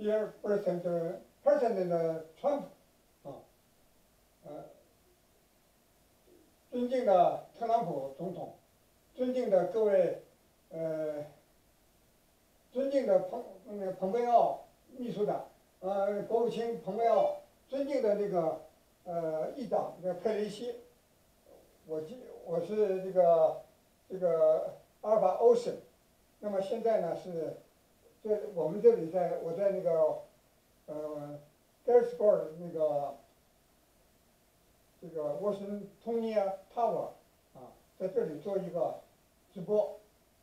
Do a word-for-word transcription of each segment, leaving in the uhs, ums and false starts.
Dear President President Trump 啊，呃，尊敬的特朗普总统，尊敬的各位呃，尊敬的蓬那个蓬佩奥秘书长，呃，国务卿蓬佩奥，尊敬的这个呃议长这个佩雷西，我今我是这个这个阿尔法 Ocean， 那么现在呢是这我们这里在我在那个呃 Gettysburg 那个这个沃森通尼亚 Tower 啊，在这里做一个直播。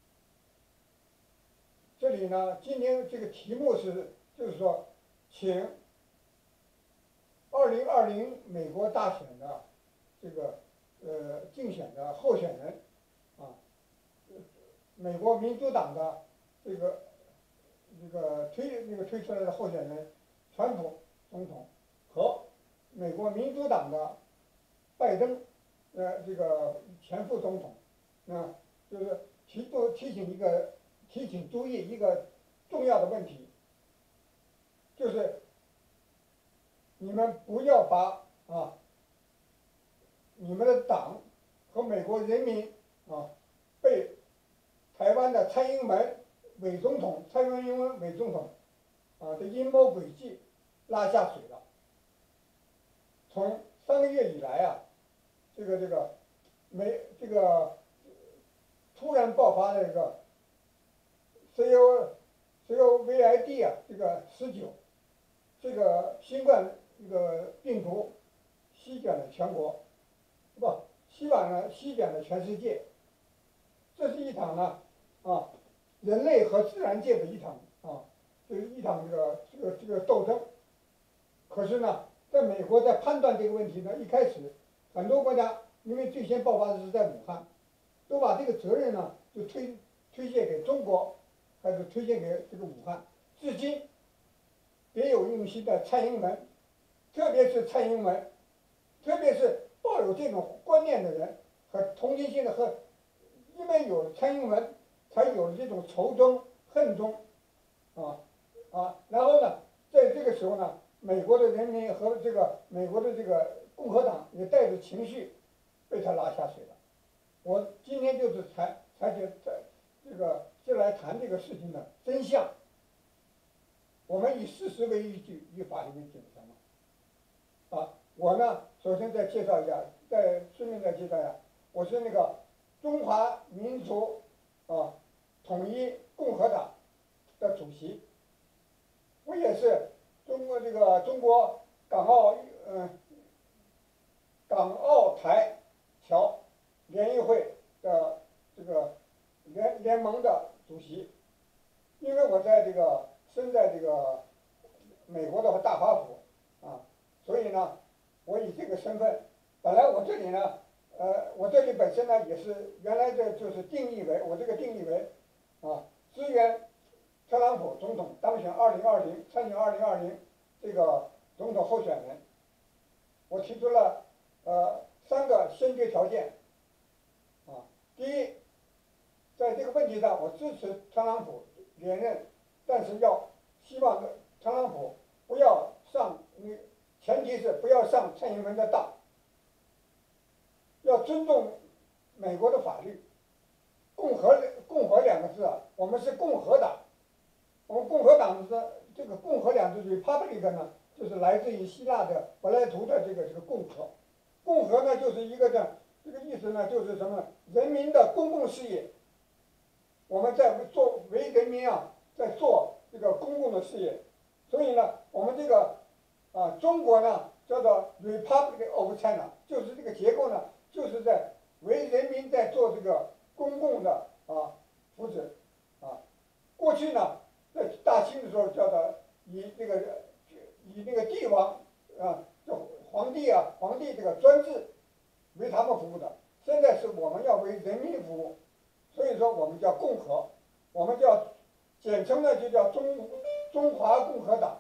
这里呢，今天这个题目是，就是说，请二零二零美国大选的这个呃竞选的候选人啊，美国民主党的这个这个推那个推出来的候选人，川普总统和美国民主党的拜登呃这个前副总统，啊，就是提都提醒一个。提醒注意一个重要的问题，就是你们不要把啊你们的党和美国人民啊被台湾的蔡英文伪总统、蔡英文伪总统啊的阴谋诡计拉下水了。从三个月以来啊，这个这个美这个突然爆发的这个。C O C O V I D 啊，这个十九，这个新冠这个病毒席卷了全国，不，席卷了席卷了全世界。这是一场呢啊，人类和自然界的一场啊，就是一场这个这个这个斗争。可是呢，在美国在判断这个问题呢，一开始很多国家因为最先爆发的是在武汉，都把这个责任呢就推推卸给中国。还是推荐给这个武汉，至今别有用心的蔡英文，特别是蔡英文，特别是抱有这种观念的人和同情心的和，因为有了蔡英文，才有了这种仇中恨中，啊啊，然后呢，在这个时候呢，美国的人民和这个美国的这个共和党也带着情绪，被他拉下水了。我今天就是采采取在这个。就来谈这个事情的真相。我们以事实为依据，以法律为准绳嘛。啊，我呢，首先再介绍一下，再顺便再介绍一下，我是那个中华民族啊统一共和党的主席，我也是中国这个中国港澳嗯、呃、港澳台侨联谊会的这个联联盟的。主席，因为我在这个身在这个美国的大华府啊，所以呢，我以这个身份，本来我这里呢，呃，我这里本身呢也是原来这就是定义为我这个定义为啊，支援特朗普总统当选二零二零参选二零二零这个总统候选人，我提出了呃三个先决条件啊，第一。在这个问题上，我支持特朗普连任，但是要希望特朗普不要上，前提是不要上蔡英文的当，要尊重美国的法律。共和共和两个字啊，我们是共和党，我们共和党的这个共和两字 republic 呢，就是来自于希腊的柏拉图的这个这个共和，共和呢就是一个的这个意思呢就是什么人民的公共事业。我们在做为人民啊，在做这个公共的事业，所以呢，我们这个啊，中国呢叫做 Republic of China， 就是这个结构呢，就是在为人民在做这个公共的啊福祉啊。过去呢，在大清的时候叫做以这个以那个帝王啊，就皇帝啊，皇帝这个专制为他们服务的，现在是我们要为人民服务。所以说，我们叫共和，我们叫简称呢就叫中中华共和党。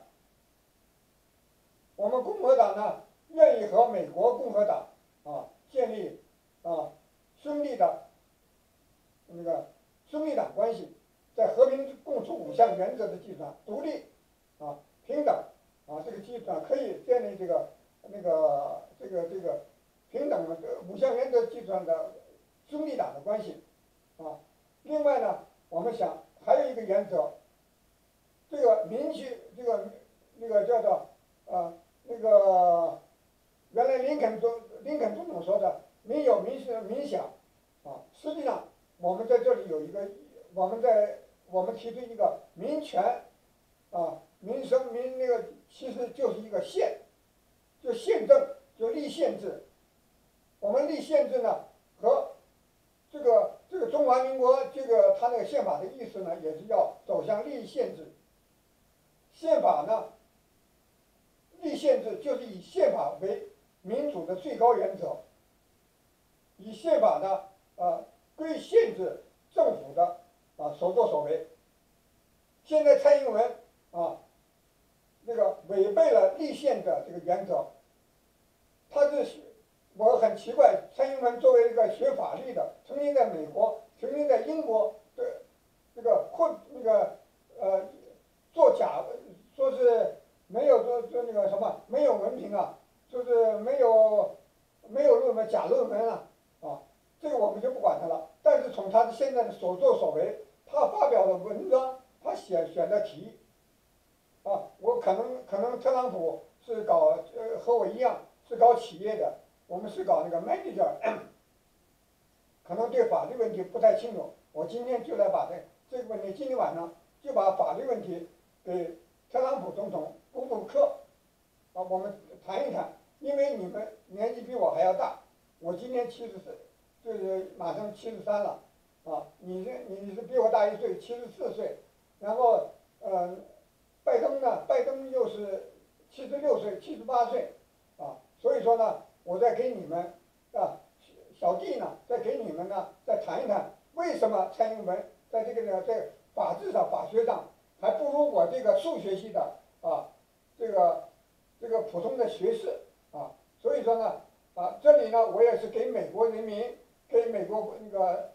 我们共和党呢愿意和美国共和党啊建立啊兄弟的那个兄弟党关系，在和平共处五项原则的基础上，独立啊平等啊这个基础上可以建立这个那个这个这个平等的五项原则基础上的兄弟党的关系啊。另外呢，我们想还有一个原则，这个民需这个那个叫做啊那个原来林肯总林肯总统说的民有民是民享啊，实际上我们在这里有一个我们在我们提出一个民权啊民生民那个其实就是一个宪，就宪政就立宪制。我们立宪制呢和这个这个中华民国这个它那个宪法的意思呢，也是要走向立宪制。宪法呢，立宪制就是以宪法为民主的最高原则，以宪法呢呃规限制政府的啊所作所为。现在蔡英文啊那个违背了立宪的这个原则，他是我很奇怪，蔡英文作为一个学法律的，曾经在美国，曾经在英国的这个混那个呃作假，说是没有说说那个什么没有文凭啊，说是没有没有论文假论文啊啊，这个我们就不管他了。但是从他的现在的所作所为，他发表的文章，他选选的题啊，我可能可能特朗普是搞呃和我一样是搞企业的。我们是搞那个 manager， 可能对法律问题不太清楚。我今天就来把这这个问题，今天晚上就把法律问题给特朗普总统补补课，啊，我们谈一谈。因为你们年纪比我还要大，我今年七十岁，就是马上七十三了，啊，你是你是比我大一岁，七十四岁，然后呃，拜登呢，拜登又是七十六岁，七十八岁，啊，所以说呢。我再给你们啊，小弟呢，再给你们呢，再谈一谈为什么蔡英文在这个呢，在法治上、法学上还不如我这个数学系的啊，这个这个普通的学士啊。所以说呢，啊，这里呢，我也是给美国人民，给美国那个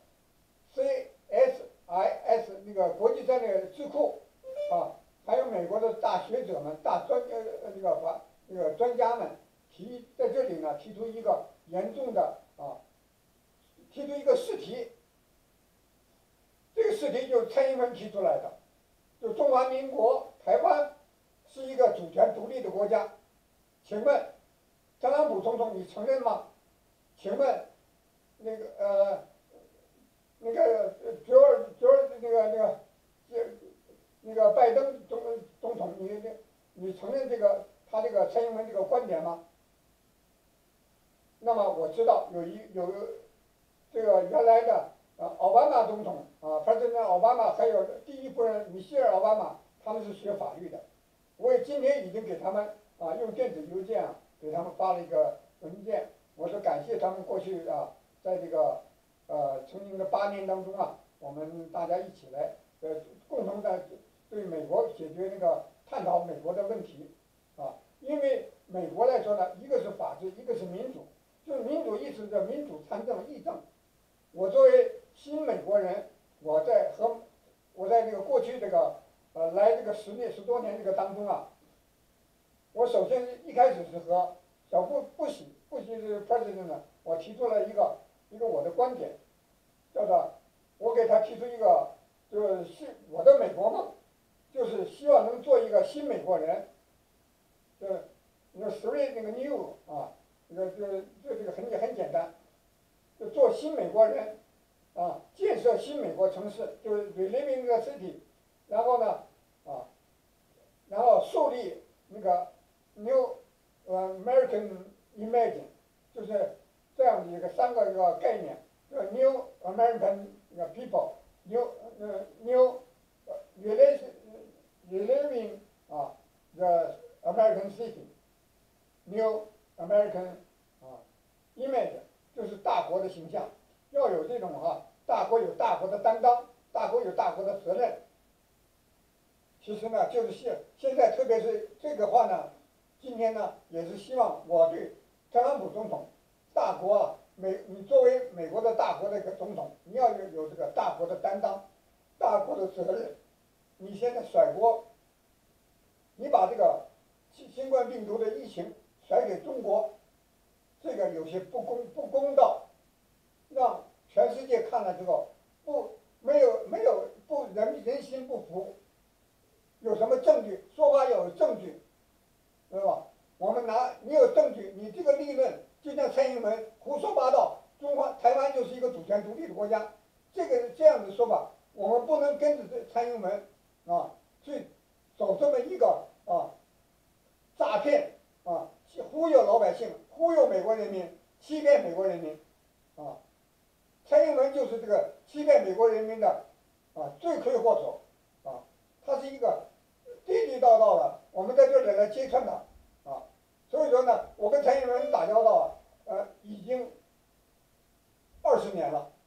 C S I S 那个国际战略智库啊，还有美国的大学者们、大专呃那个法那个专家们。提在这里呢，提出一个严重的啊，提出一个试题。这个试题就是蔡英文提出来的，就中华民国台湾是一个主权独立的国家，请问特朗普总统你承认吗？请问那个呃那个九二九二那个那个那个拜登总总统你你承认这个他这个蔡英文这个观点吗？那么我知道有一有这个原来的呃奥巴马总统啊，他现在奥巴马还有第一夫人米歇尔奥巴马，他们是学法律的。我也今天已经给他们啊用电子邮件啊给他们发了一个文件，我说感谢他们过去啊在这个呃曾经的八年当中啊，我们大家一起来呃共同的对美国解决那个探讨美国的问题啊，因为美国来说呢，一个是法治，一个是民主。就是民主意识叫民主参政议政。我作为新美国人，我在和我在这个过去这个呃来这个十年十多年这个当中啊，我首先一开始是和小布布希布希是 president 呢，我提出了一个一个我的观点，叫做我给他提出一个就是我的美国梦，就是希望能做一个新美国人，就是那个 three 那个 new 啊。这个这个这这个很很简单，就做新美国人，啊，建设新美国城市，就是 reliving the city， 然后呢，啊，然后树立那个 new 呃 American image， 就是这样的一个三个一个概念，叫 new American people，new 呃 new relation reliving 啊 the American city，new American 啊 image 就是大国的形象，要有这种哈、啊，大国有大国的担当，大国有大国的责任。其实呢，就是现现在特别是这个话呢，今天呢也是希望我对特朗普总统，大国啊美，你作为美国的大国的一个总统，你要有有这个大国的担当，大国的责任。你现在甩锅， 你把这个新新冠病毒的疫情甩给中国，这个有些不公不公道，让全世界看了之后不没有没有不人人心不服，有什么证据？说话要有证据，知道吧？我们拿你有证据，你这个立论就像蔡英文胡说八道，中华台湾就是一个主权独立的国家，这个这样的说法，我们不能跟着这蔡英文啊去走这么一个啊诈骗啊忽悠老百姓，忽悠美国人民，欺骗美国人民啊。蔡英文就是这个欺骗美国人民的啊罪魁祸首啊，他是一个地地道道的，我们在这里来揭穿他啊。所以说呢，我跟蔡英文打交道啊，呃，已经二十年了，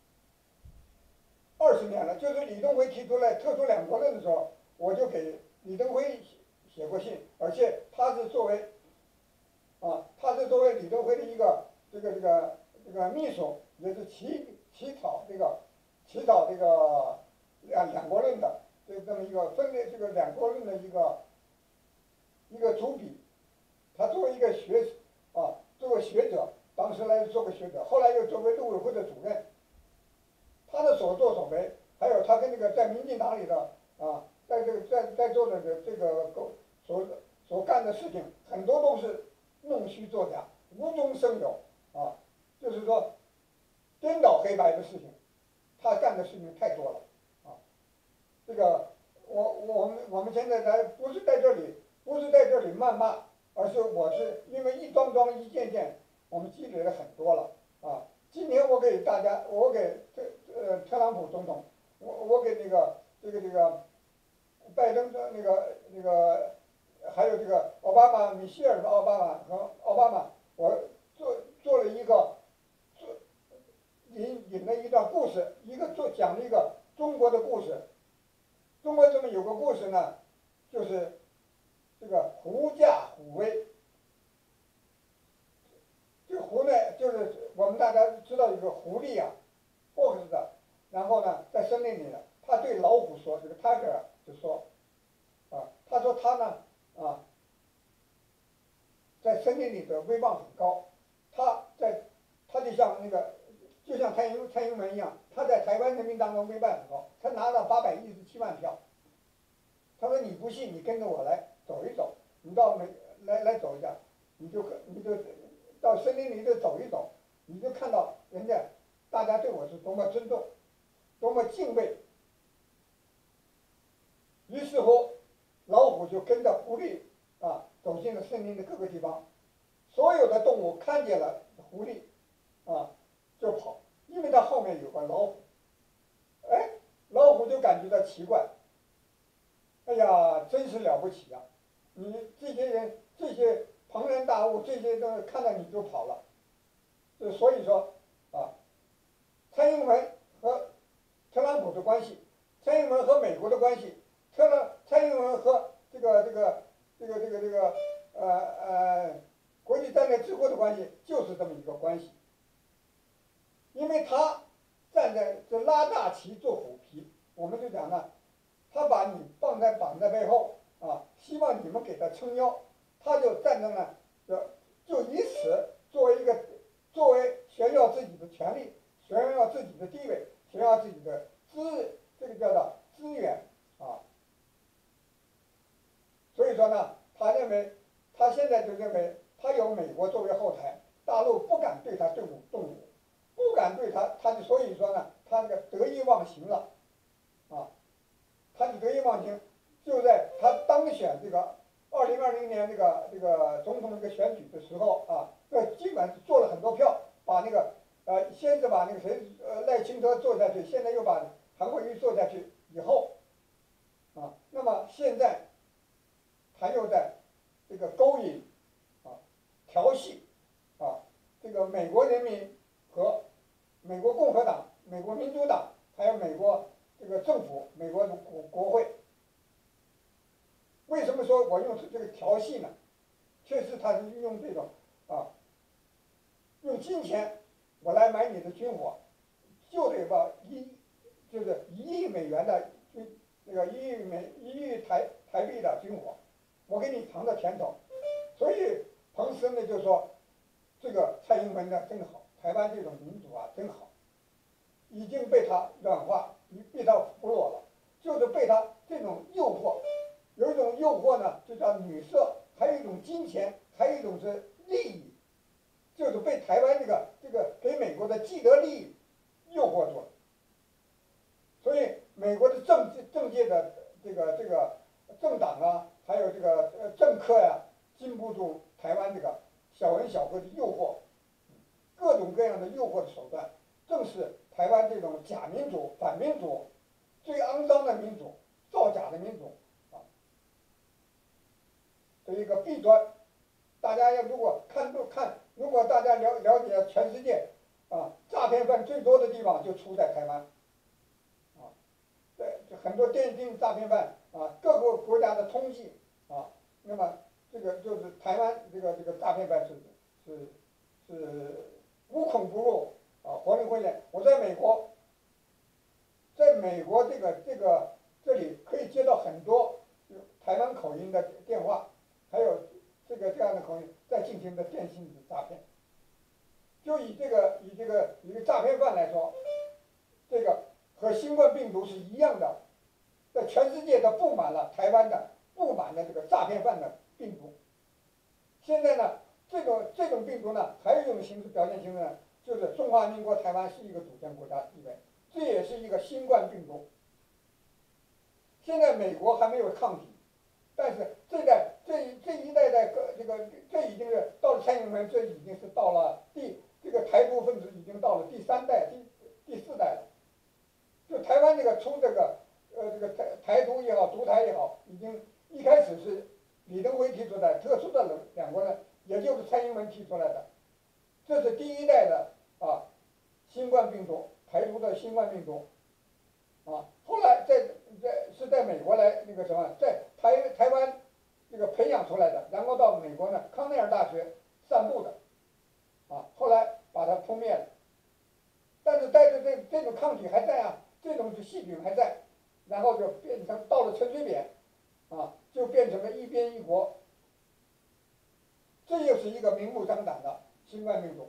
二十年了。就是李登辉提出来特殊两国论的时候，我就给李登辉写过信，而且他是作为啊，他是作为李登辉的一个这个这个这个秘书，也是起起草这个起草这个两两国论的这这么一个分裂这个两国论的一个一个主笔。他作为一个学啊，作为学者，当时来做个学者，后来又作为陆委会的主任，他的所作所为，还有他跟这个在民进党里的啊，在这个在在做的这个所所干的事情，很多都是弄虚作假，无中生有啊，就是说颠倒黑白的事情，他干的事情太多了啊。这个我我们我们现在来不是在这里不是在这里谩骂。而是我是因为一桩桩一件件，我们积累了很多了啊。今天我给大家，我给特呃特朗普总统，我我给那个这个这个拜登的那个那个，还有这个奥巴马米歇尔的奥巴马和奥巴马，我做做了一个做引引了一段故事，一个做讲了一个中国的故事。中国这么有个故事呢，就是。这个狐假虎威，这个狐呢，就是我们大家知道有个狐狸啊 ，fox 的，然后呢，在森林里呢，他对老虎说，这个 tiger 就说，啊，他说他呢，啊，在森林里的威望很高，他在，他就像那个，就像蔡英蔡英文一样，他在台湾人民当中威望很高，他拿了八百一十七万票。他说你不信，你跟着我来。走一走，你到美来来走一下，你就你就到森林里头走一走，你就看到人家大家对我是多么尊重，多么敬畏。于是乎，老虎就跟着狐狸啊走进了森林的各个地方，所有的动物看见了狐狸啊就跑，因为它后面有个老虎。哎，老虎就感觉到奇怪，哎呀，真是了不起呀！你这些人，这些庞然大物，这些东西看到你就跑了，就所以说啊，蔡英文和特朗普的关系，蔡英文和美国的关系，特朗蔡英文和这个这个这个这个这个呃呃国际战略智库的关系，就是这么一个关系。因为他站在这拉大旗做虎皮，我们就讲呢，他把你放在绑在背后。啊，希望你们给他撑腰，他就站在那，就就以此作为一个，作为炫耀自己的权利，炫耀自己的地位，炫耀自己的资，这个叫做资源啊。所以说呢，他认为，他现在就认为，他有美国作为后台，大陆不敢对他动武动武，不敢对他，他就所以说呢，他这个得意忘形了，啊，他就得意忘形。就在他当选这个二零二零年这个这个总统这个选举的时候啊，这基本上做了很多票，把那个呃先是把那个谁呃赖清德做下去，现在又把韩国瑜做下去以后，啊，那么现在他又在这个勾引啊调戏啊这个美国人民和美国共和党、美国民主党还有美国这个政府、美国的国国会。为什么说我用这个调戏呢？确实他是用这种啊，用金钱我来买你的军火，就得把一就是一亿美元的军那个一亿美一亿台台币的军火我给你尝到甜头。所以彭斯呢就说，这个蔡英文呢真好，台湾这种民主啊真好，已经被他软化，被他俘虏了，就是被他这种诱惑，有一种诱惑呢就叫女色，还有一种金钱，还有一种是利益，就是被台湾这个这个给美国的既得利益诱惑住了。所以美国的政治政界的这个这个政党啊，还有这个呃政客呀、啊，经不住台湾这个小恩小惠的诱惑，各种各样的诱惑的手段，正是台湾这种假民主、反民主、最肮脏的民主、造假的民主啊的一个弊端。大家要如果看看，如果大家了了解全世界啊，诈骗犯最多的地方就出在台湾。对，很多电信诈骗犯啊，各个国家的通缉啊，那么这个就是台湾这个这个诈骗犯是是是无孔不入啊，活灵活现。我在美国，在美国这个这个这里可以接到很多台湾口音的电话，还有这个这样的口音在进行的电信的诈骗。就以这个以这个一个诈骗犯来说，这个。和新冠病毒是一样的，在全世界都布满了台湾的布满了这个诈骗犯的病毒。现在呢，这种这种病毒呢，还有一种形式表现形式呢，就是中华民国台湾是一个主权国家地位，这也是一个新冠病毒。现在美国还没有抗体，但是这代这这一代代个这个这已经是到了蔡英文，这已经是到了第这个台独分子已经到了第三代、第第四代了。就台湾这个出这个呃这个台台独也好，独台也好，已经一开始是李登辉提出的特殊的两国呢，也就是蔡英文提出来的，这是第一代的啊新冠病毒，台独的新冠病毒啊。后来在在是在美国来那个什么，在台台湾这个培养出来的，然后到美国呢康奈尔大学散布的啊，后来把它扑灭了。但是带着这这种抗体还在啊。这种细菌还在，然后就变成到了陈水扁，啊，就变成了一边一国，这又是一个明目张胆的新冠病毒。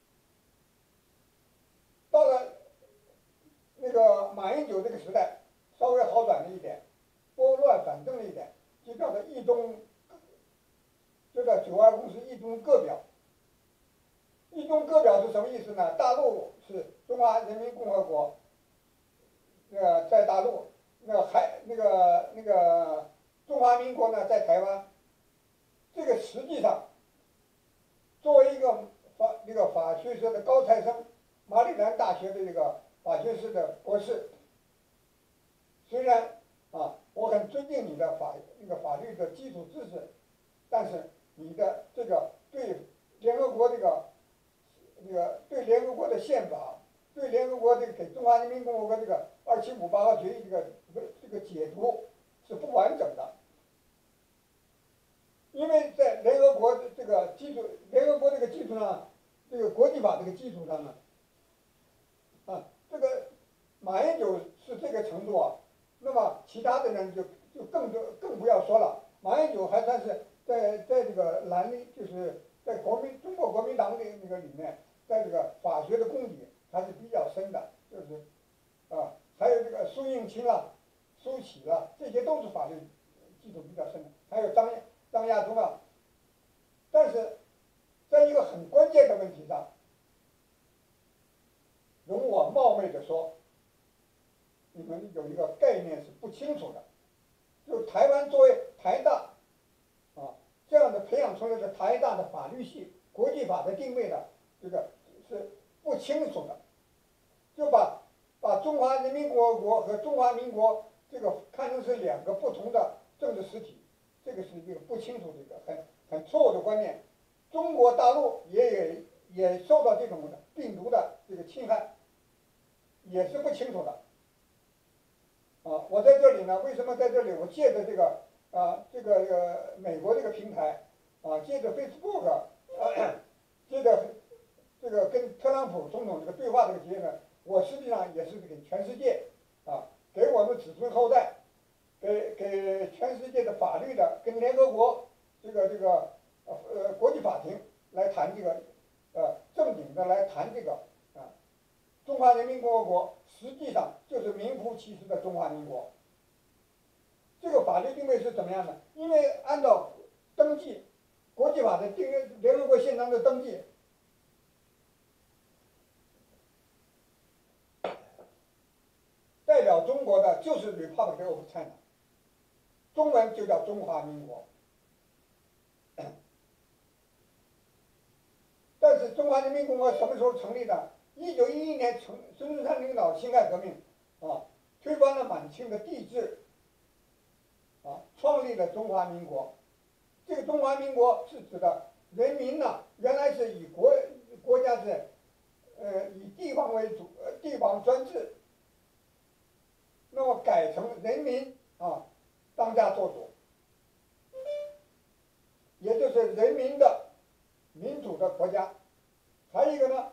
到了那个马英九这个时代，稍微好转了一点，拨乱反正了一点，就叫做一中，就叫九二共识一中各表。一中各表是什么意思呢？大陆是中华人民共和国。那个在大陆，那个还那个那个中华民国呢，在台湾。这个实际上，作为一个法那个法学社的高材生，马里兰大学的这个法学士的博士，虽然啊，我很尊敬你的法那个法律的基础知识，但是你的这个对联合国这个那个对联合国的宪法。对联合国这个给中华人民共和国这个二七五八号决议这个这个解读是不完整的，因为在联合国这个基础，联合国这个基础上，这个国际法这个基础上呢，啊，这个马英九是这个程度啊，那么其他的人就就更多更不要说了。马英九还算是在在这个蓝绿，就是在国民中国国民党的那个里面，在这个法学的功底。还是比较深的，就是，啊，还有这个苏应清啊、苏启啊，这些都是法律基础比较深的，还有张张亚中啊。但是，在一个很关键的问题上，容我冒昧的说，你们有一个概念是不清楚的，就台湾作为台大，啊，这样的培养出来的台大的法律系，国际法的定位的这个是不清楚的。就把把中华人民共和国和中华民国这个看成是两个不同的政治实体，这个是一个不清楚的一个很很错误的观念。中国大陆也也也受到这种病毒的这个侵害，也是不清楚的。啊，我在这里呢，为什么在这里？我借着这个啊这个、呃、美国这个平台啊，借着 Facebook，啊，借着这个跟特朗普总统这个对话这个机会呢。我实际上也是给全世界，啊，给我们子孙后代， 给给全世界的法律的，跟联合国这个这个呃国际法庭来谈这个，呃正经的来谈这个啊，中华人民共和国实际上就是名副其实的中华民国。这个法律定位是怎么样的？因为按照登记国际法的定联合国宪章的登记，代表中国的就是 Republic of China， 中文就叫中华民国。但是中华人民共和国什么时候成立的？一九一一年，成孙中山领导辛亥革命啊，推翻了满清的帝制，啊，创立了中华民国。这个中华民国是指的人民呢、啊，原来是以国国家是，呃，以地方为主，呃，地方专制。那么改成人民啊当家作主，也就是人民的民主的国家。还有一个呢，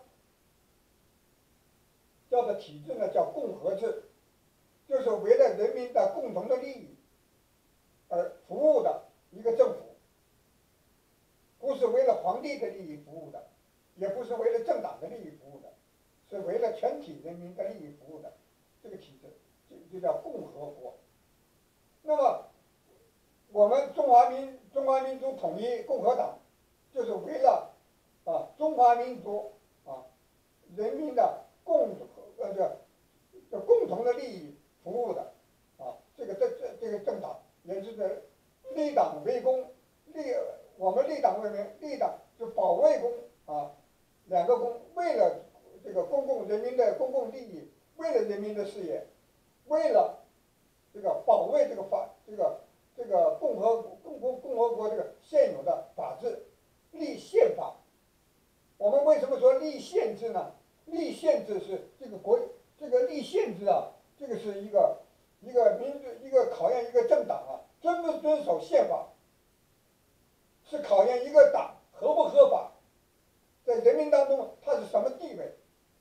叫做体制呢，叫共和制，就是为了人民的共同的利益而服务的一个政府，不是为了皇帝的利益服务的，也不是为了政党的利益服务的，是为了全体人民的利益服务的这个体制，就就叫共和国。那么我们中华民中华民族统一共和党，就是为了啊中华民族啊人民的共呃这这共同的利益服务的啊这个这这这个政党，也就是立党为公，立我们立党为民，立党就保卫公啊两个公，为了这个公共人民的公共利益，为了人民的事业，为了这个保卫这个法这个这个共和共共共和国这个现有的法治，立宪法。我们为什么说立宪制呢？立宪制是这个国这个立宪制啊，这个是一个一个民主一个考验一个政党啊遵不遵守宪法，是考验一个党合不合法，在人民当中它是什么地位。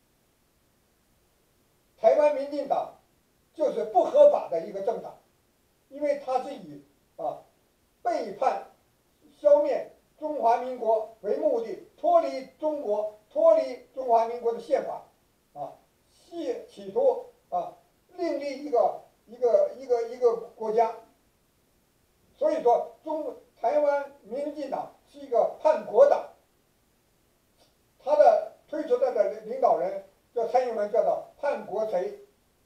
台湾民进党就是不合法的一个政党，因为它是以啊背叛、消灭中华民国为目的，脱离中国、脱离中华民国的宪法，啊，企企图啊另立一个一个一个一个国家。所以说，中台湾民进党是一个叛国党，他的推出来的领导人叫蔡英文，叫做叛国贼。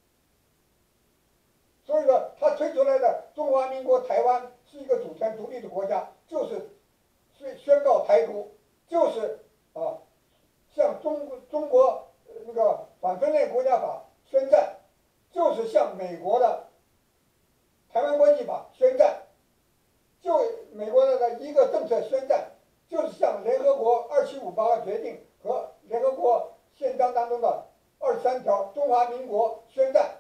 所以说，他推出来的中华民国台湾是一个主权独立的国家，就是宣宣告台独，就是啊向中中国那个反分裂国家法宣战，就是向美国的台湾关系法宣战，就美国的一个政策宣战，就是向联合国二七五八决定和联合国宪章当中的二十三条中华民国宣战。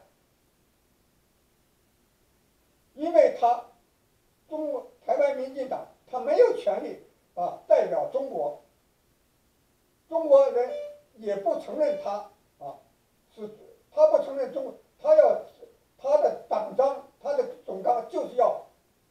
因为他中台湾民进党他没有权利啊代表中国，中国人也不承认他啊，是他不承认中，他要他的党章他的总纲就是要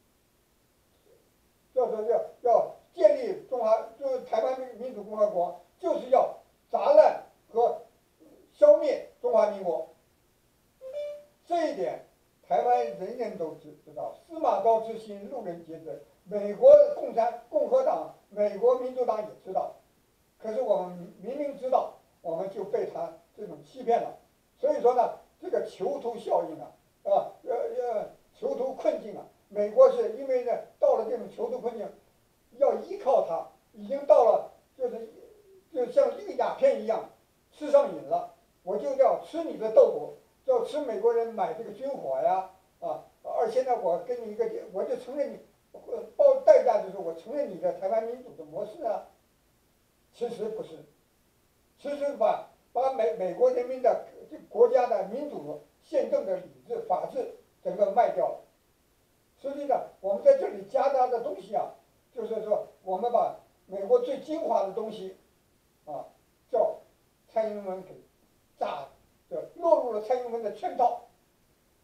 叫做要要建立中华就是台湾民主共和国，就是要砸烂和消灭中华民国。这一点台湾人人都知知道，司马昭之心，路人皆知。美国共产共和党、美国民主党也知道，可是我们明明知道，我们就被他这种欺骗了。所以说呢，这个囚徒效应啊，啊，呃呃，囚徒困境啊，美国是因为呢，到了这种囚徒困境，要依靠它，已经到了就是就像绿鸦片一样，吃上瘾了，我就要吃你的豆腐。要吃美国人买这个军火呀，啊，而现在我跟你一个，我就承认你，报代价就是我承认你的台湾民主的模式啊。其实不是，其实把把美美国人民的这国家的民主、宪政的理智、法治整个卖掉了。实际上，我们在这里夹杂的东西啊，就是说我们把美国最精华的东西，啊，叫蔡英文给炸。就落入了蔡英文的圈套，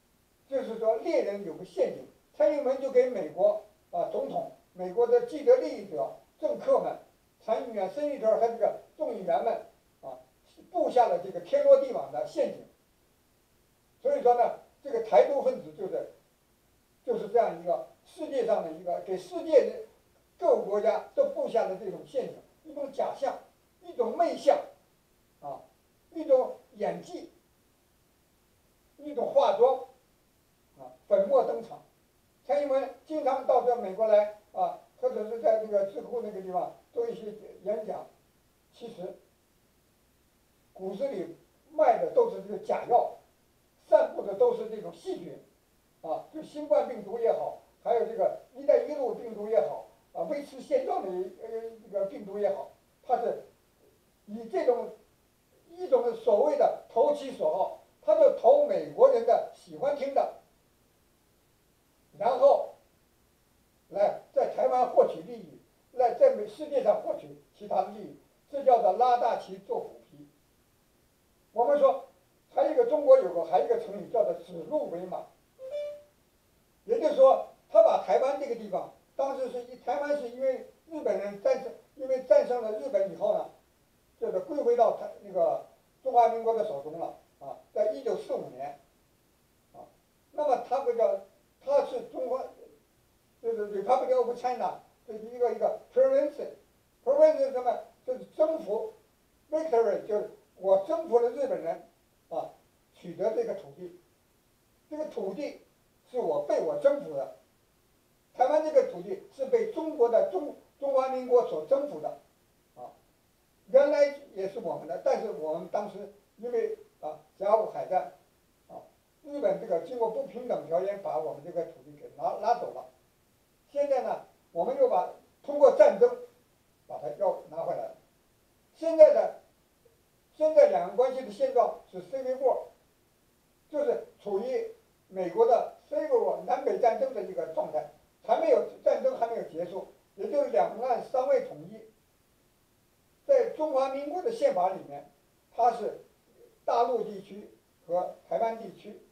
就是说猎人有个陷阱，蔡英文就给美国啊总统、美国的既得利益者、政客们、参议员、参议员和这个众议员们啊布下了这个天罗地网的陷阱。所以说呢，这个台独分子就是就是这样一个世界上的一个给世界的各个国家都布下的这种陷阱，一种假象，一种媚相，啊，一种演技，一种化妆，啊，粉墨登场。蔡英文经常到这美国来啊，或者是在这个智库那个地方做一些演讲，其实骨子里卖的都是这个假药，散布的都是这种细菌，啊，就新冠病毒也好，还有这个“一带一路”病毒也好，啊，维持现状的呃这个病毒也好，它是以这种一种所谓的投其所好，他就投美国人的喜欢听的，然后来在台湾获取利益，来在美世界上获取其他的利益，这叫做拉大旗做虎皮。我们说还有一个中国有个还有一个成语叫做指鹿为马，也就是说他把台湾这个地方当时是台湾是因为日本人战胜，因为战胜了日本以后呢，就是归回到台那个中华民国的手中了啊，在一九四五年啊，那么他不叫他是中国就是 Republic of China 这是一个一个 province，province 是什么？就是征服 victory， 就是我征服了日本人啊，取得这个土地，这个土地是我被我征服的，台湾这个土地是被中国的中中华民国所征服的，啊，原来也是我们的，但是我们当时因为啊甲午海战，啊，日本这个经过不平等条约把我们这个土地给拿拿走了，现在呢，我们又把通过战争把它要拿回来了，现在的现在两岸关系的现状是 civil war， 就是处于美国的 civil war 南北战争的一个状态，还没有战争还没有结束，也就是两岸尚未统一。在中华民国的宪法里面，它是大陆地区和台湾地区。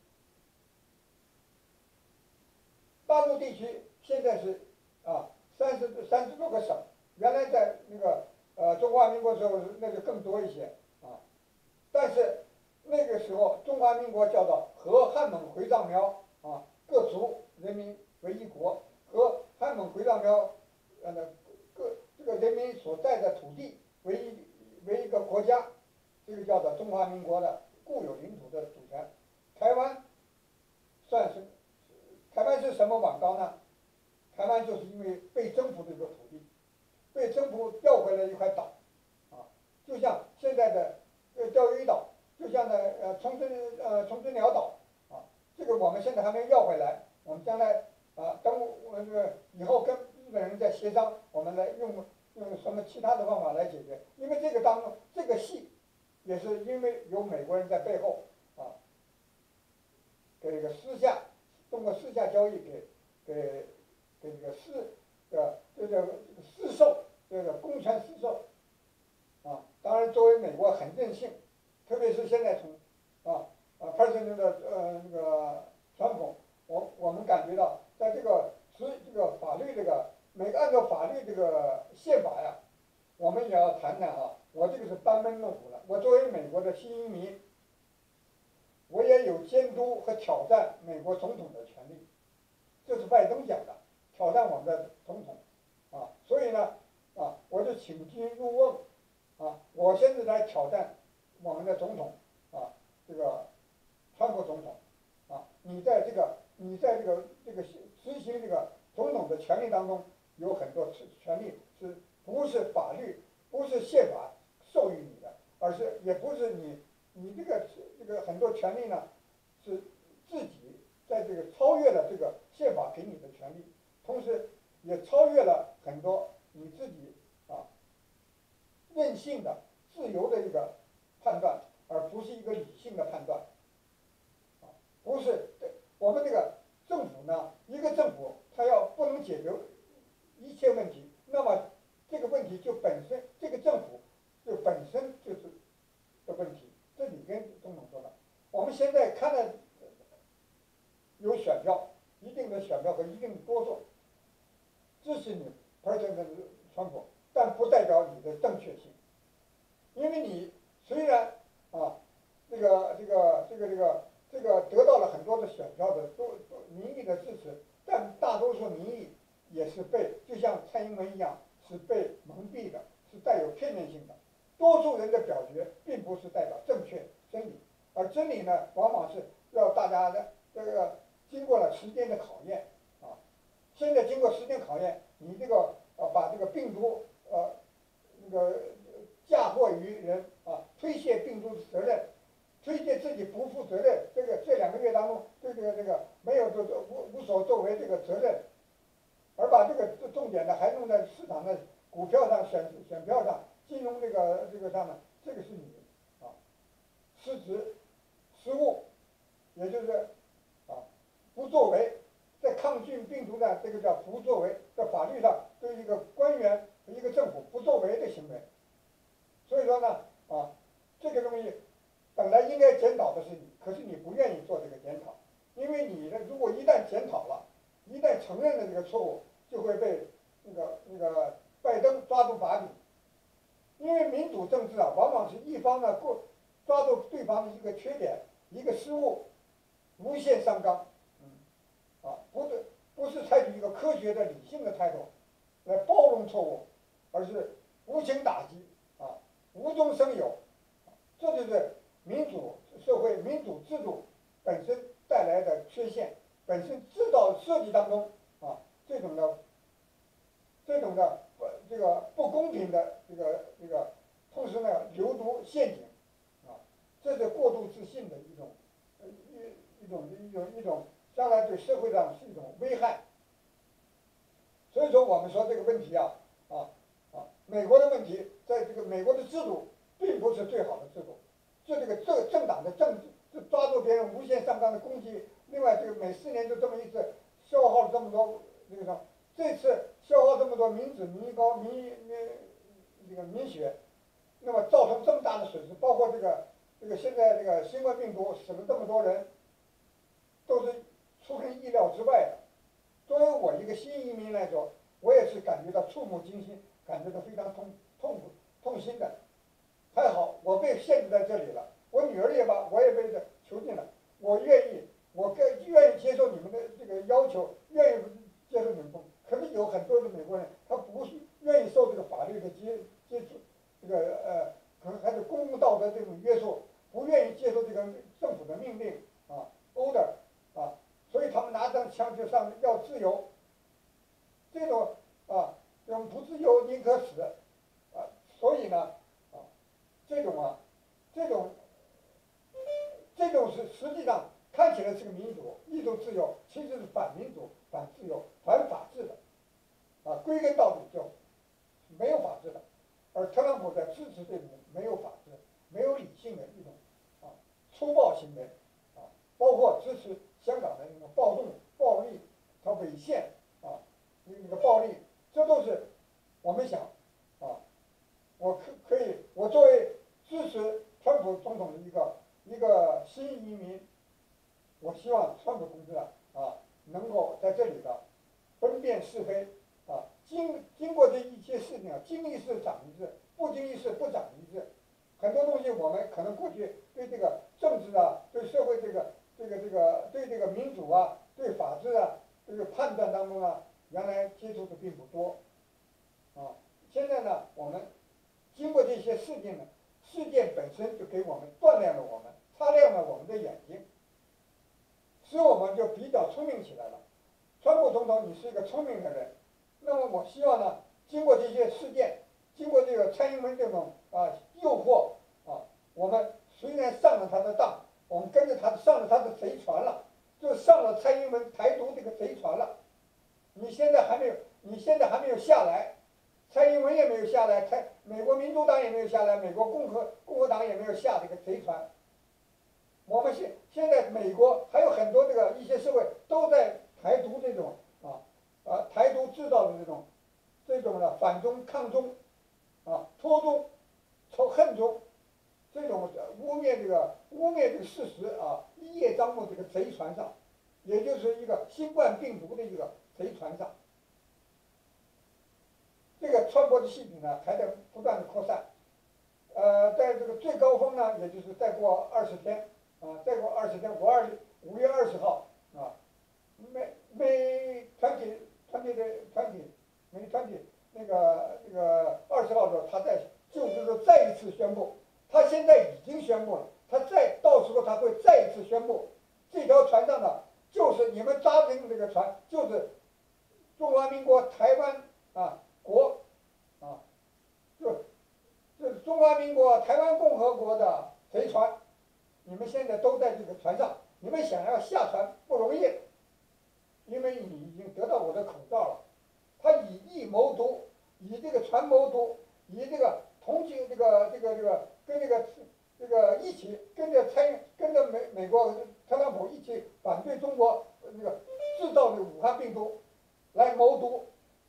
大陆地区现在是啊三十三十多个省，原来在那个呃中华民国时候那就更多一些啊，但是那个时候中华民国叫做和汉蒙回藏苗啊各族人民为一国，和汉蒙回藏苗呃各这个人民所在的土地为一为一个国家，这个叫做中华民国的固有领土的主权。台湾算是台湾是什么晚高呢？台湾就是因为被征服的一个土地，被征服调回来一块岛，啊，就像现在的呃钓鱼岛，就像呢呃冲绳呃冲绳鸟岛，啊，这个我们现在还没要回来，我们将来啊等我这个以后跟日本人在协商，我们来用用什么其他的方法来解决，因为这个当中这个戏也是因为有美国人在背后啊，给这个私下通过私下交易给给给这个私呃这个私售这个公权私售啊，当然作为美国很任性，特别是现在从啊啊 president 的呃那个川普，我我们感觉到在这个实这个法律这个每个按照法律这个宪法呀，我们也要谈谈啊，我这个是班门弄斧了，我作为美国的新移民，我也有监督和挑战美国总统的权利，这是拜登讲的，挑战我们的总统，啊，所以呢，啊，我就请君入瓮，啊，我现在来挑战我们的总统，啊，这个川普总统，啊，你在这个你在这个这个执行这个总统的权利当中，有很多权利是不是法律不是宪法授予你的，而是也不是你你这个这个很多权利呢，是自己在这个超越了这个宪法给你的权利，同时也超越了很多你自己啊任性的自由的一个判断，而不是一个理性的判断。啊，不是我们这个政府呢，一个政府它要不能解决一切问题，那么这个问题就本身这个政府就本身就是的问题。这里跟总统说的，我们现在看的有选票和一定多数支持你 President 川普，但不代表你的正确性，因为你虽然啊这个这个这个这个这个得到了很多的选票的多多民意的支持，但大多数民意也是被就像蔡英文一样是被蒙蔽的，是带有片面性的。多数人的表决并不是代表正确真理，而真理呢，往往是要大家的这个经过了时间的考验啊。现在经过时间考验，你这个呃把这个病毒呃那个嫁祸于人啊，推卸病毒的责任，推卸自己不负责任，这个这两个月当中对这个这个没有这个无无所作为这个责任，而把这个重点呢还用在市场的股票上、选选票上、金融这个这个上面，这个是你啊失职失误，也就是啊不作为，在抗拒病毒的这个叫不作为，在法律上对一个官员和一个政府不作为的行为。所以说呢啊这个东西本来应该检讨的是你，可是你不愿意做这个检讨，因为你的如果一旦检讨了，一旦承认了这个错误，就会被那个那个拜登抓住把柄。因为民主政治啊，往往是一方呢过抓住对方的一个缺点、一个失误，无限上纲，嗯，啊，不是不是采取一个科学的、理性的态度来包容错误，而是无情打击，啊，无中生有，这就是民主社会、民主制度本身带来的缺陷，本身制造设计当中啊这种的这种的这个不公平的这个这个，同时呢流毒陷阱，啊，这是过度自信的一种一一种一种一种将来对社会上是一种危害。所以说我们说这个问题啊啊啊，美国的问题，在这个美国的制度并不是最好的制度，就这个政政党的政治，就抓住别人无限上纲的攻击。另外，这个每四年就这么一次，消耗了这么多那个什么，这次消耗这么多民脂民膏民民这个民血，那么造成这么大的损失，包括这个这个现在这个新冠病毒死了这么多人，都是出乎意料之外的。作为我一个新移民来说，我也是感觉到触目惊心，感觉到非常痛痛苦痛心的。还好我被限制在这里了，我女儿也把我也被这囚禁了，我愿意，我更愿意接受你们的这个要求，愿意接受你们。可是有很多的美国人，他不是愿意受这个法律的接接触，这个呃，可能还是公共道德这种约束，不愿意接受这个政府的命令啊 order 啊，所以他们拿着枪就上要自由，这种啊，这种不自由宁可死啊，所以呢啊，这种啊，这种这种是实际上看起来是个民主，一种自由，其实是反民主、反自由、反法治的，啊，归根到底就没有法治的。而特朗普在支持这种没有法治、没有理性的一种啊粗暴行为，啊，包括支持香港的那种暴动、暴力、他违宪啊，那个暴力，这都是我们想啊，我可可以，我作为支持川普总统的一个一个新移民，我希望川普同志啊啊能够在这里的分辨是非啊，经经过这一些事情啊，经一事长一智，不经一事不长一智。很多东西我们可能过去对这个政治啊，对社会这个这个这个对这个民主啊，对法治啊这个判断当中啊，原来接触的并不多啊。现在呢，我们经过这些事件呢，事件本身就给我们锻炼了我们，擦亮了我们的眼睛，使我们就比较聪明起来了。川普总统，你是一个聪明的人，那么我希望呢，经过这些事件，经过这个蔡英文这种啊诱惑啊，我们虽然上了他的当，我们跟着他上了他的贼船了，就上了蔡英文台独这个贼船了。你现在还没有，你现在还没有下来，蔡英文也没有下来，台美国民主党也没有下来，美国共和共和党也没有下这个贼船。我们现现在美国还有很多这个一些社会都在台独这种啊啊台独制造的这种这种的反中抗中啊脱中仇恨中这种污蔑这个污蔑这个事实啊一叶障目这个贼船上， 也就是一个新冠病毒的一个贼船上。这个传播的细菌呢还在不断的扩散，呃，在这个最高峰呢，也就是再过二十天啊，再过二十天，五二五月二十号啊，美美团体团体的团体美团体那个那个二十号的时候，他再就是说再一次宣布，他现在已经宣布了，他再到时候他会再一次宣布，这条船上呢，就是你们扎进这个船，就是中华民国台湾啊国啊，就就是中华民国台湾共和国的贼船，你们现在都在这个船上，你们想要下船不容易，因为你已经得到我的口罩了。他以义谋独，以这个船谋独，以这个同情这个这个这个跟这个这个一起跟着参跟着美美国特朗普一起反对中国那个制造的武汉病毒来谋独。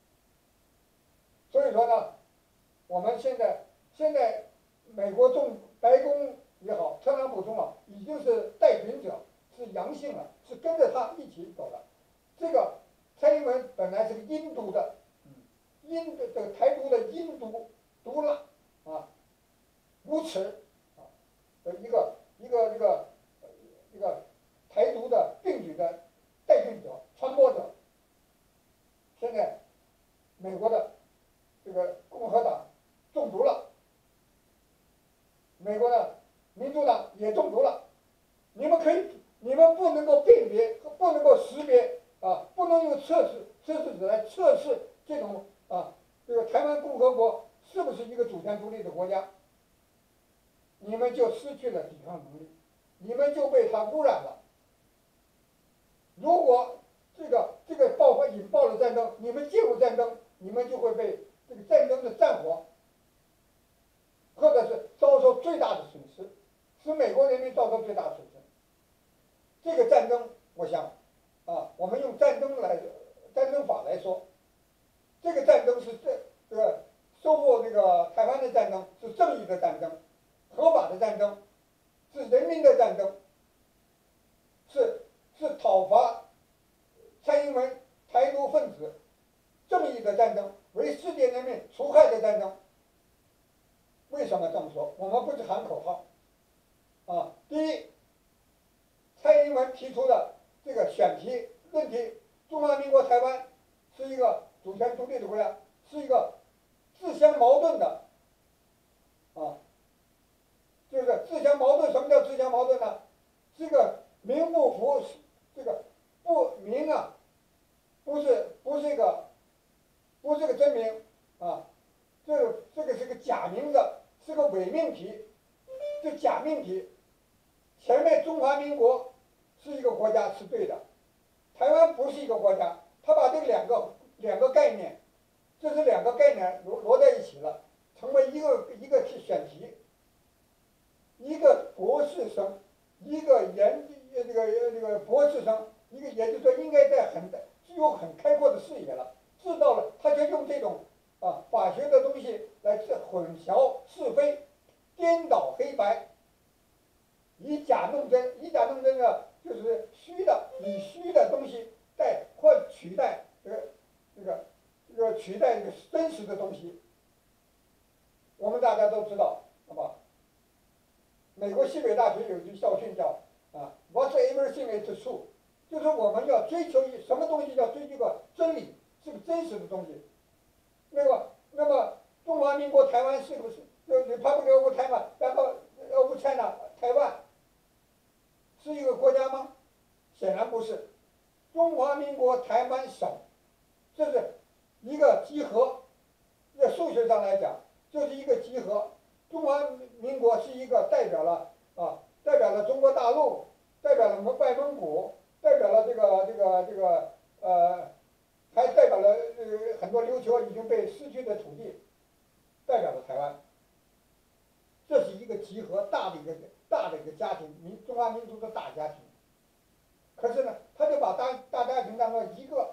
所以说呢，我们现在现在美国众白宫也好，特朗普总统已经是带领者，是阳性了，是跟着他一起走的。这个蔡英文本来是个阴毒的，阴的这个台独的阴毒毒辣啊，无耻啊的一个一个这个一个台独的病菌的带菌者、传播者。现在美国的这个共和党中毒了，美国的民主党也中毒了。你们可以，你们不能够辨别，不能够识别啊，不能用测试测试纸来测试这种啊，这个台湾共和国是不是一个主权独立的国家，你们就失去了抵抗能力，你们就被它污染了。如果这个这个爆发引爆了战争，你们介入战争，你们就会被这个战争的战火，或者是遭受最大的损失，使美国人民遭受最大的损失。这个战争，我想，啊，我们用战争来战争法来说，这个战争是这这个收复这个台湾的战争是正义的战争，合法的战争，是人民的战争，是是讨伐蔡英文台独分子正义的战争，为世界人民除害的战争。为什么这么说？我们不是喊口号，啊，第一，蔡英文提出的这个选题论题，中华民国台湾是一个主权独立的国家，是一个自相矛盾的，啊，就是自相矛盾。什么叫自相矛盾呢？这个名不符，这个不名啊，不是不是一个，不是个真名啊，这个这个是个假名字，是个伪命题，这假命题。前面中华民国是一个国家是对的，台湾不是一个国家，他把这两个两个概念，这是两个概念摞摞在一起了，成为一个一个选题，一个博士生，一个研这个这个博士生，一个也就是说应该在很具有很开阔的视野了，知道了，他就用这种啊法学的东西来混淆是非，颠倒黑白。以假弄真，以假弄真呢，就是虚的，以虚的东西代或取代这个这个这个取代这个真实的东西。我们大家都知道，好吧？美国西北大学有一句校训叫啊 ，"Whatever thing is true"， 就是我们要追求一什么东西，要追求个真理，是个真实的东西。那么，那么中华民国台湾是不是？Republic of Taiwan，然后 of China， 台湾。是一个国家吗？显然不是。中华民国台湾省，这是一个集合，在数学上来讲，就是一个集合。中华民国是一个代表了啊，代表了中国大陆，代表了外蒙古，代表了这个这个这个呃，还代表了呃很多琉球已经被失去的土地，代表了台湾。这是一个集合大的一个大的一个家庭，民中华民族的大家庭。可是呢，他就把大大家庭当中一个，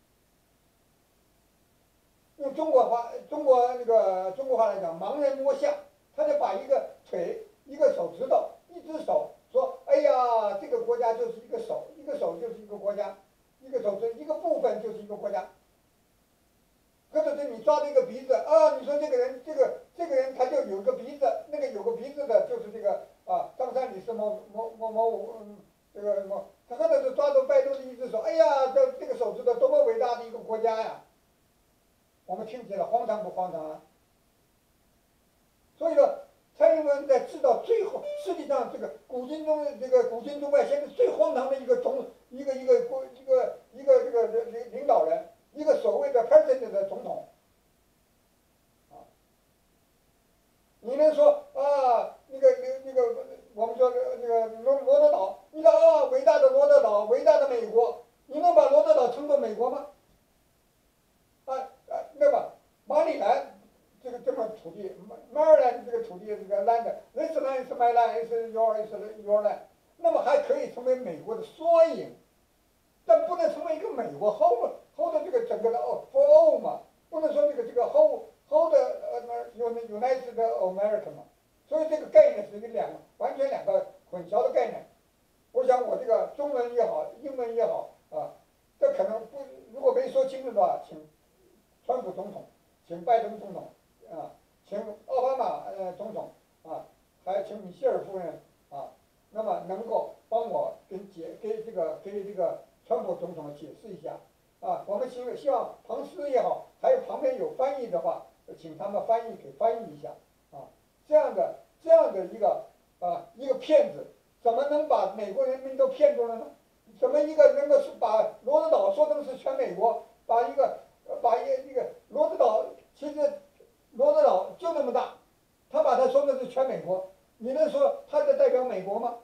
用中国话中国那个中国话来讲，盲人摸象，他就把一个腿、一个手指头、一只手说，哎呀，这个国家就是一个手，一个个手就是一个国家，一个手指一个部分就是一个国家。或者是你抓着一个鼻子啊，你说这个人这个这个人他就有个鼻子，那个有个鼻子的就是这个啊张三李四某某某某嗯这个什么，他或者是抓住拜登的一只手，哎呀这这个手指头多么伟大的一个国家呀，我们听起来荒唐不荒唐啊？所以说蔡英文在制造最后，实际上这个古今中这个古今中外现在最荒唐的一个总一个一个国一个一个这个领领导人。一个所谓的 president 的总统，啊，你能说啊，那个那个我们说那个罗罗德岛，你说啊，伟大的罗德岛，伟大的美国，你能把罗德岛称作美国吗？啊啊，那么马里兰这个这块土地，马尔兰这个土地这个 land，this land is my land，is your is your land， 那么还可以成为美国的缩影。但不能成为一个美国 hold hold 这个整个的 for all 嘛，不能说这个这个 hold hold 呃 United America 嘛，所以这个概念是两完全两个混淆的概念。我想我这个中文也好，英文也好啊，这可能不如果没说清楚的话，请川普总统，请拜登总统啊，请奥巴马呃总统啊，还请米歇尔夫人啊，那么能够帮我跟解给这个给这个。川普总统解释一下，啊，我们希希望彭斯也好，还有旁边有翻译的话，请他们翻译给翻译一下，啊，这样的这样的一个啊一个骗子，怎么能把美国人民都骗住了呢？怎么一个能够是把罗德岛说成是全美国，把一个把一个一个罗德岛，其实罗德岛就那么大，他把它说的是全美国，你能说他在代表美国吗？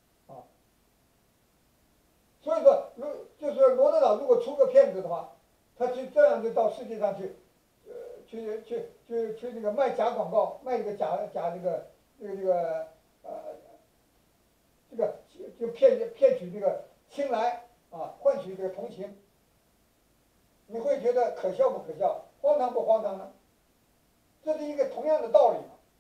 所以说，如就是说罗德岛如果出个骗子的话，他就这样就到世界上去，呃，去去去去那个卖假广告，卖这个假假这个这个这个呃，这个就骗骗取这个青睐啊，换取这个同情，你会觉得可笑不可笑，荒唐不荒唐呢？这是一个同样的道理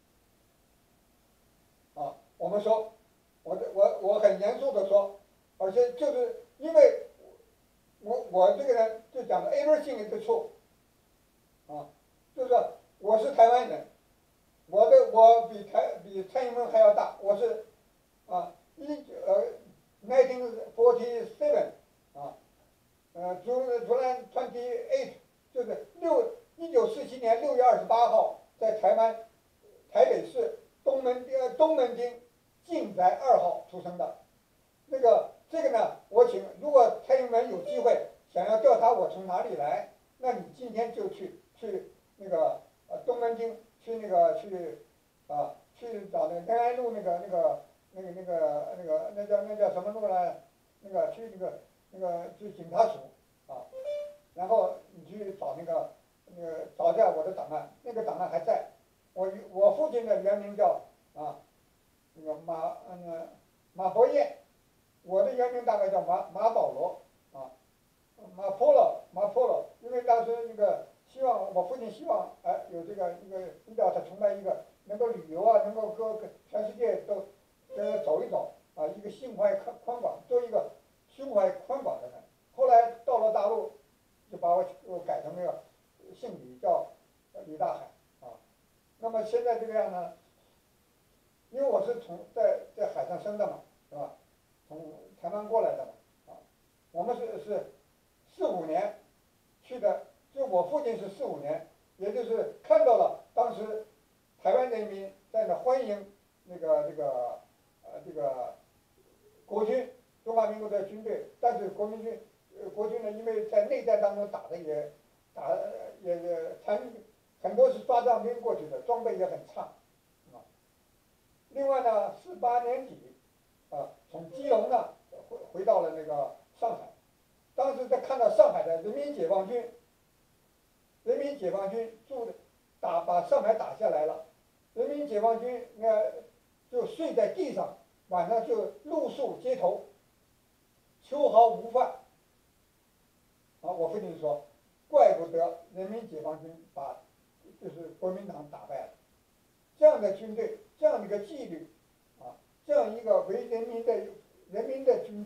嘛。啊，我们说，我我我很严肃的说。而且就是因为我我这个人就讲的 everything is true， 啊，就是说我是台湾人，我的我比台比蔡英文还要大，我是啊一呃 nineteen forty seven 啊呃 June July twenty eight 就是六一九四七年六月二十八号在台湾台北市东门呃东门町晋宅二号出生的，那个。这个呢，我请，如果蔡英文有机会想要调查我从哪里来，那你今天就去去那个呃东门町去那个去啊去找那个仁爱路那个那个那个那个那个那叫那叫什么路呢？那个去那个那个去警察署啊，然后你去找那个那个找一下我的档案，那个档案还在。我我父亲的原名叫啊那个马嗯马伯彦。我的原名大概叫马马保罗啊，马波罗马波罗，因为当时那个希望我父亲希望哎有这个一个比较他崇拜一个能够旅游啊，能够各个全世界都呃走一走啊，一个心怀宽宽广，做一个胸怀宽广的人。后来到了大陆，就把我我改成那个姓李，叫李大海啊。那么现在这个样呢，因为我是从在在海上生的嘛，是吧？从台湾过来的嘛，啊，我们是是四五年去的，就我父亲是四五年，也就是看到了当时台湾人民在那欢迎那个这个呃这个国军，中华民国的军队，但是国民军呃国军呢，因为在内战当中打的也打也也残很多是抓仗兵过去的，装备也很差，啊，另外呢，四八年底。啊，从基隆呢回回到了那个上海，当时在看到上海的人民解放军，人民解放军驻的打把上海打下来了，人民解放军呃就睡在地上，晚上就露宿街头，秋毫无饭。啊，我父亲说，怪不得人民解放军把就是国民党打败了，这样的军队，这样的一个纪律。这样一个为人民的人民的军队，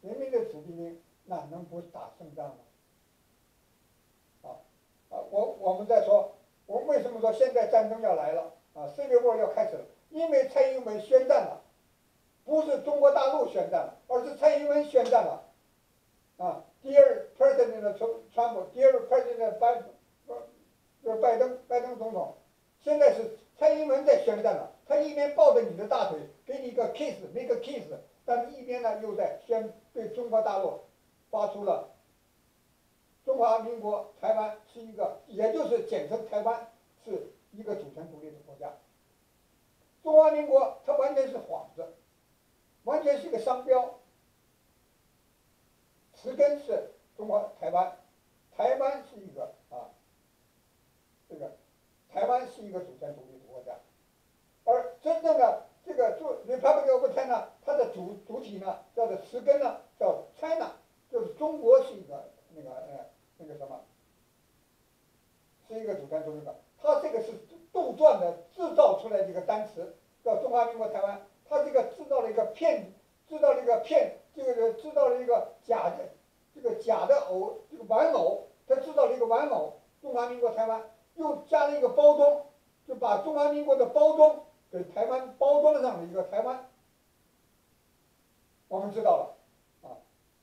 人民的子弟兵哪能不打胜仗呢？啊啊，我我们在说，我们为什么说现在战争要来了啊，Civil War 要开始了？因为蔡英文宣战了，不是中国大陆宣战了，而是蔡英文宣战了。啊 ，Dear President 川普 ，Dear President 拜，就是拜登拜登总统，现在是蔡英文在宣战了。他一边抱着你的大腿，给你一个 kiss， make a kiss， 但一边呢又在宣对中国大陆发出了中华民国台湾是一个，也就是简称台湾是一个主权独立的国家。中华民国它完全是幌子，完全是个商标。词根是中国台湾，台湾是一个啊，这个台湾是一个主权独立的国家，而真正的这个做 Republic of China， 它的主主体呢叫做词根呢叫 China， 就是中国是一个那个呃那个什么，是一个主权独立的，它这个是杜撰的制造出来的一个单词叫中华民国台湾，它这个制造了一个骗，制造了一个骗，这个制造了一个假的。这个假的偶，这个玩偶，他制造了一个玩偶，中华民国台湾，又加了一个包装，就把中华民国的包装给台湾包装上了一个台湾。我们知道了，啊，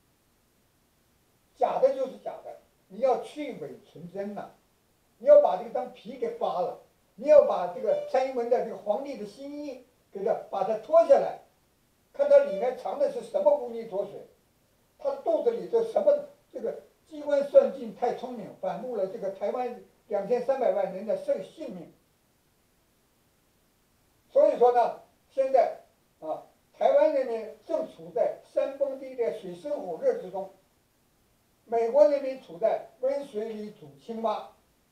假的就是假的，你要去伪存真呐、啊，你要把这个当皮给扒了，你要把这个蔡英文的这个皇帝的新衣给它把它脱下来，看它里面藏的是什么污泥浊水。他肚子里这什么这个机关算尽太聪明，反目了这个台湾两千三百万人的生性命。所以说呢，现在啊，台湾人民正处在山崩地裂、水深火热之中，美国人民处在温水里煮青蛙，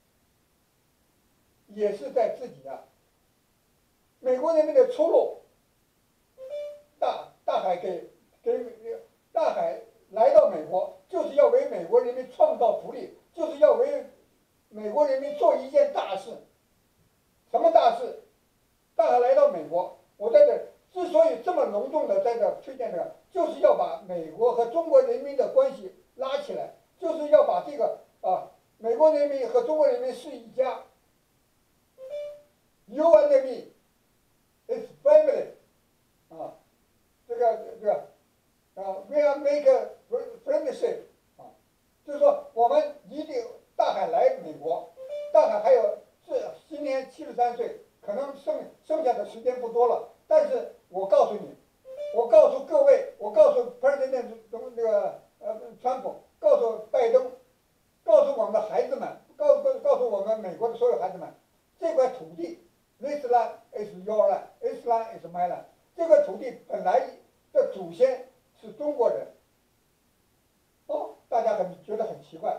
也是在自己啊。美国人民的出路，大大海给给大海。来到美国就是要为美国人民创造福利，就是要为美国人民做一件大事。什么大事？大海来到美国，我在这之所以这么隆重的在这推荐这个，就是要把美国和中国人民的关系拉起来，就是要把这个啊，美国人民和中国人民是一家。You and me, it's family， 啊，这个这个啊 ，we are make a friendship， 啊，就是说我们一定大海来美国，大海还有这今年七十三岁，可能剩剩下的时间不多了，但是我告诉你，我告诉各位，我告诉 President 那个呃川普，告诉拜登，告诉我们的孩子们，告诉告诉我们美国的所有孩子们，这块土地 ，This land is your land, this land is my land， 这个土地本来的祖先是中国人。哦，大家很觉得很奇怪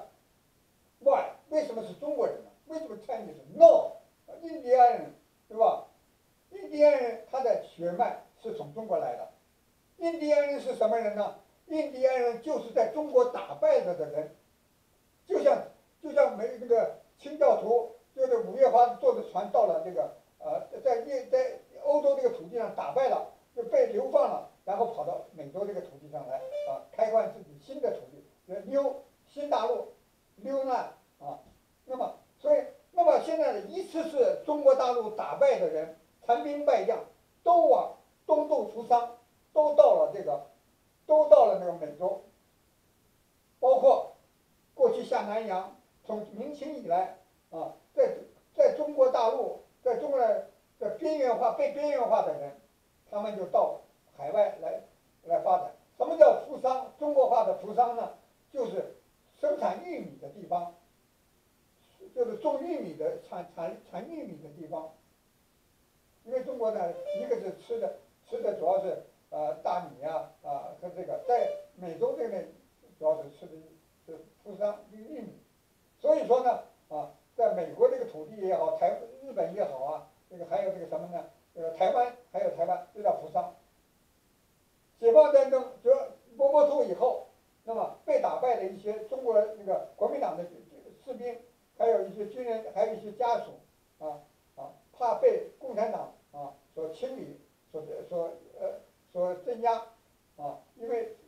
，Why？ 为什么是中国人呢？为什么 Chinese？No， 印第安人，对吧？印第安人他的血脉是从中国来的。印第安人是什么人呢？印第安人就是在中国打败了的人，就像就像没那个清教徒，就是五月花坐着船到了这个呃，在印在欧洲这个土地上打败了，就被流放了。然后跑到美洲这个土地上来啊，开创自己新的土地，new 新大陆 ，new land 啊。那么，所以，那么现在一次次中国大陆打败的人，残兵败将，都往东渡扶桑，都到了这个，都到了那个美洲。包括过去下南洋，从明清以来啊，在在中国大陆，在中国的在边缘化被边缘化的人，他们就到海外来来发展。什么叫扶桑？中国化的扶桑呢，就是生产玉米的地方，就是种玉米的产产产玉米的地方。因为中国呢，一个是吃的吃的主要是呃大米啊啊和这个，在美洲这边主要是吃的是扶桑玉米。所以说呢啊，在美国这个土地也好，台日本也好啊，这个还有这个什么呢？呃，台湾还有台湾，这叫扶桑。解放战争就波波图以后，那么被打败的一些中国那个国民党的士兵，还有一些军人，还有一些家属，啊啊，怕被共产党啊所清理、所所呃所镇压，啊，因为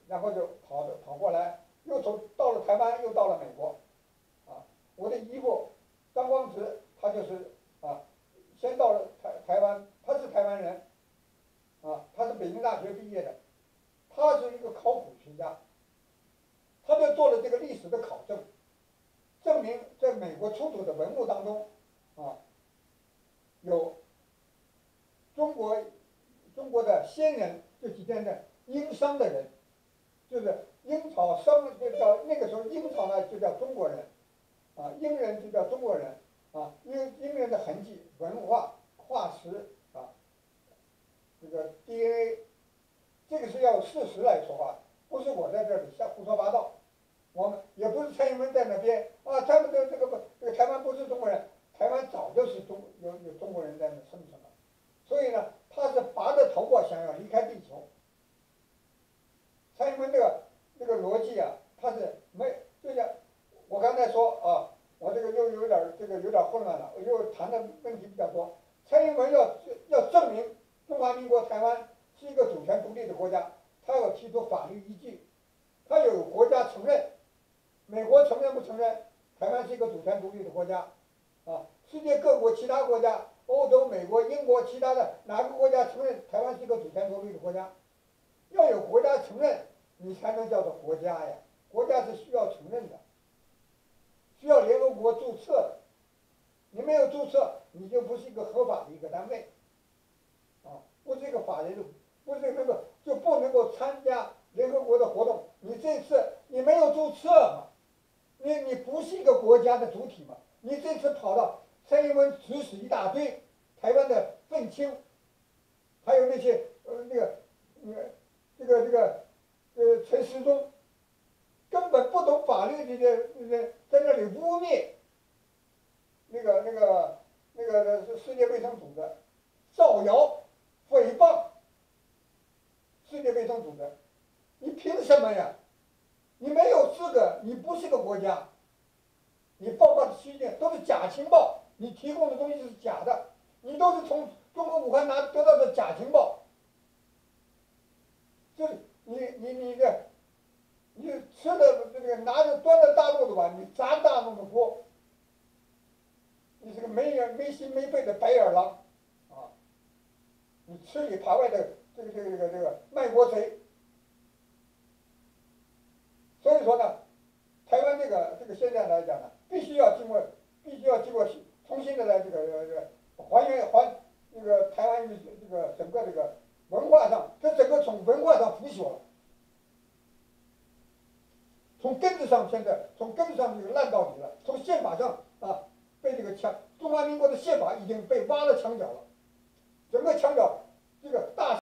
然后就跑跑过来，又从到了台湾，又到了美国，啊，我的姨父张光直，他就是啊，先到了台台湾，他是台湾人，啊，他是北京大学毕业的，他是一个考古学家，他就做了这个历史的考证，证明在美国出土的文物当中，啊，有中国中国的先人这几天的殷商的人，就是殷朝商就叫那个时候殷朝呢就叫中国人，啊，殷人就叫中国人，啊，殷殷人的痕迹、文化、化石啊，这个 D N A， 这个是要事实来说话，不是我在这里瞎胡说八道。我们也不是蔡英文在那边啊，他们的这个不，这个台湾不是中国人，台湾早就是中有有中国人在那生存了，所以呢，他是拔着头发想要离开地球。蔡英文这个这个逻辑啊，他是没，就像我刚才说啊，我这个又有点这个有点混乱了，我又谈的问题比较多。蔡英文要要证明中华民国台湾是一个主权独立的国家，他要提出法律依据，他有国家承认。美国承认不承认台湾是一个主权独立的国家？啊，世界各国其他国家，欧洲、美国、英国其他的哪个国家承认台湾是一个主权独立的国家？要有国家承认，你才能叫做国家呀。国家是需要承认的，需要联合国注册的。你没有注册，你就不是一个合法的一个单位，啊，不是一个法人，不是那个就不能够参加联合国的活动。你这次你没有注册嘛？你你不是一个国家的主体嘛？你这次跑到蔡英文指使一大堆台湾的愤青，还有那些呃那个那个这个这个呃陈时中，根本不懂法律这些这些在那里污蔑那个那个那个世界卫生组织，造谣诽谤世界卫生组织，你凭什么呀？你没有资格，你不是个国家，你报告的虚假都是假情报，你提供的东西是假的，你都是从中国武汉拿得到的假情报，就是你你你这，你吃的这个拿着端着大陆的碗，你砸大陆的锅，你是个没眼没心没肺的白眼狼，啊，你吃里扒外的这个这个这个这个卖国贼。所以说呢，台湾这个这个现在来讲呢，必须要经过，必须要经过重新的来这个这个还原还这个台湾这个整个这个文化上，这整个从文化上腐朽了，从根子上现在从根子上这个烂到底了，从宪法上啊被这个墙中华民国的宪法已经被挖了墙角了，整个墙角这个大。